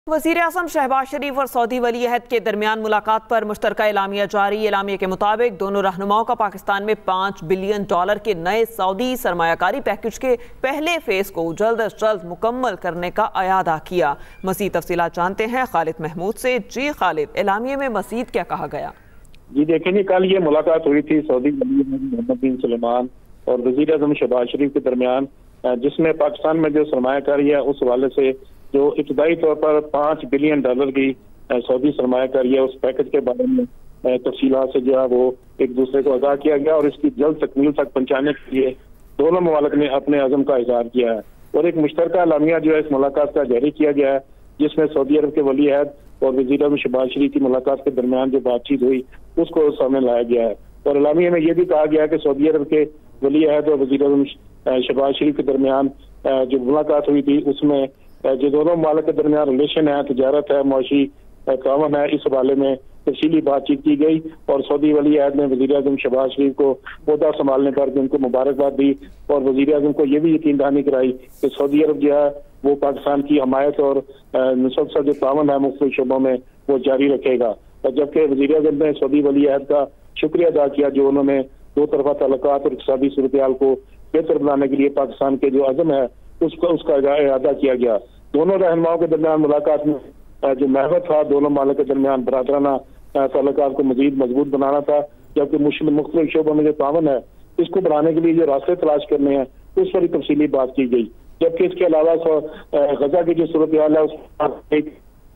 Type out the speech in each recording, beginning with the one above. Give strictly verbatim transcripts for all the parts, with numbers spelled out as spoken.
वज़ीर आज़म शहबाज शरीफ और सऊदी वली अहद के दरमियान मुलाकात पर मुश्तरका एलामिया जारी। एलामिया के मुताबिक दोनों रहनुमाओं का पाकिस्तान में पाँच बिलियन डॉलर के नए सऊदी सरमायाकारी पैकेज के पहले फेज को जल्द अज जल्द मुकम्मल करने का अयादा किया। मज़ीद तफसीलात जानते हैं खालिद महमूद से। जी खालिद, एलामिया में मज़ीद क्या कहा गया? जी देखें जी, कल ये मुलाकात हुई थी सऊदी वली अहद मोहम्मद बिन सलमान और वज़ीर आज़म शहबाज शरीफ के दरमियान, जिसमें पाकिस्तान में जो सरमायाकारी है उस हवाले से जो इब्तदाई तौर पर पाँच बिलियन डॉलर की सऊदी सरमायाकारी है उस पैकेज के बारे में तफसीलात से जो है वो एक दूसरे को आगाह किया गया और इसकी जल्द तकमील तक पहुंचाने के लिए दोनों मुमालिक ने अपने अज़म का इजहार किया है। और एक मुश्तरका एलामिया जो है इस मुलाकात का जारी किया गया है, जिसमें सऊदी अरब के वली अहद और वज़ीर आज़म शहबाज शरीफ की मुलाकात के दरमियान जो बातचीत हुई उसको सामने लाया गया है। और एलामिया में यह भी कहा गया है कि सऊदी अरब के वली अहद और वज़ीर आज़म शहबाज शरीफ के दरमियान जो मुलाकात हुई थी उसमें जो दोनों मालिक के दरमियान रिलेशन है, तजारत है, मुआशी तावन है, इस हवाले में तफसीली बातचीत की गई। और सऊदी वली अहद ने वज़ीर आज़म शहबाज शरीफ को ओहदा संभालने पर उनको मुबारकबाद दी और वज़ीर आज़म को यह भी यकीन दहानी कराई कि सऊदी अरब जो है वो पाकिस्तान की हमायत और मुसलसल जो तावन है मुख्तलिफ शोबों में वो जारी रखेगा। और जबकि वज़ीर आज़म ने सऊदी वली अहद का शुक्रिया अदा किया जो उन्होंने दो तरफा ताल्लुकात और इक़्तिसादी सूरत-ए-हाल को बेहतर बनाने के लिए पाकिस्तान के जो अज़म है उसका उसका इरादा किया गया। दोनों रहनुमाओं के दरमियान मुलाकात में जो महबत था दोनों मालिक के दरमियान बरादराना ताल्लुकात को मजीद मजबूत बनाना था, जबकि मुख्तलिफ शोबों में जो तावन है इसको बढ़ाने के लिए जो रास्ते तलाश करने हैं उस पर भी तफसीली बात की गई। जबकि इसके अलावा गजा की जो सूरत हाल है उस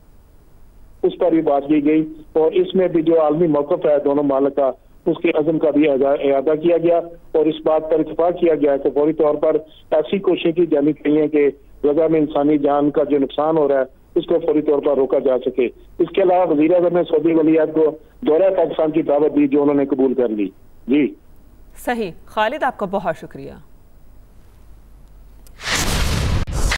उस पर भी बात की गई और इसमें भी जो आलमी मौक़िफ़ है दोनों मालिक का उसके अज़म का भी इरादा किया गया और इस बात पर इत्तेफाक किया गया कि फौरी तौर पर ऐसी कोशिशें की जानी चाहिए कि गजा में इंसानी जान का जो नुकसान हो रहा है उसको फौरी तौर पर रोका जा सके। इसके अलावा वज़ीर आज़म ने सऊदी वली अहद को दौरा पाकिस्तान की दावत दी जो उन्होंने कबूल कर ली। जी सही। खालिद, आपका बहुत शुक्रिया।